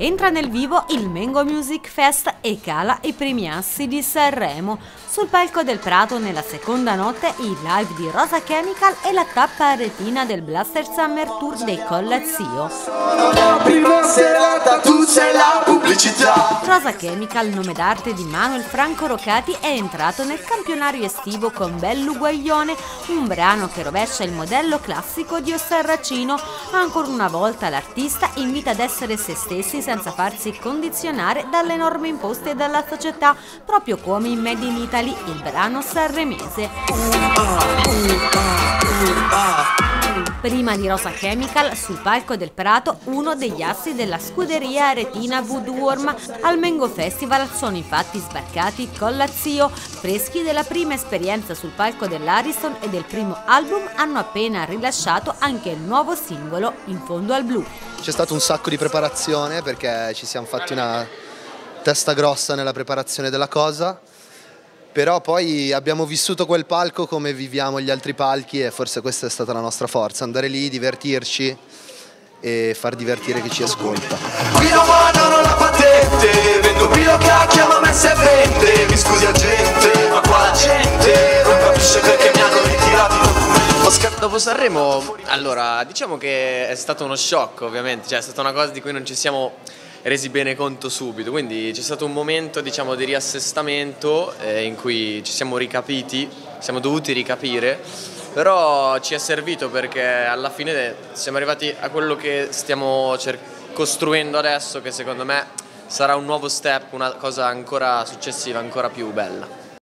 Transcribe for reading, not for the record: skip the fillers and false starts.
Entra nel vivo il Mengo Music Fest e cala i primi assi di Sanremo. Sul palco del Prato nella seconda notte il live di Rosa Chemical e la tappa a retina del Blaster Summer Tour dei Collazio. Rosa Chemical, nome d'arte di Manuel Franco Rocati, è entrato nel campionario estivo con Bell'Uguaglione, un brano che rovescia il modello classico di Ossarracino. Ancora una volta l'artista invita ad essere se stessi senza farsi condizionare dalle norme imposte dalla società, proprio come in Made in Italy, il brano sanremese. Prima di Rosa Chemical, sul palco del Prato, uno degli assi della scuderia aretina Woodworm. Al Mengo Festival sono infatti sbarcati Collazio, freschi della prima esperienza sul palco dell'Ariston e del primo album. Hanno appena rilasciato anche il nuovo singolo In fondo al blu. C'è stato un sacco di preparazione perché ci siamo fatti una testa grossa nella preparazione della cosa, però poi abbiamo vissuto quel palco come viviamo gli altri palchi e forse questa è stata la nostra forza, andare lì, divertirci e far divertire chi ci ascolta. Qui non guardano la patente, vendo qui lo cacchio ma me se vende, mi scusi agente, ma qua la gente non capisce perché mi hanno ritirato. Dopo Sanremo, allora, diciamo che è stato uno shock ovviamente, cioè è stata una cosa di cui non ci siamo resi bene conto subito, quindi c'è stato un momento, diciamo, di riassestamento in cui ci siamo ricapiti, siamo dovuti ricapire, però ci è servito perché alla fine siamo arrivati a quello che stiamo costruendo adesso, che secondo me sarà un nuovo step, una cosa ancora successiva, ancora più bella.